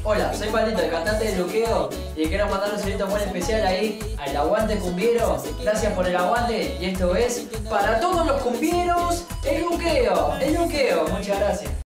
Hola, soy Palito, el cantante de Luqueo, y quiero mandar un saludito muy especial ahí al Aguante Cumbiero. Gracias por el aguante, y esto es para todos los cumbieros, el Luqueo, el Luqueo. Muchas gracias.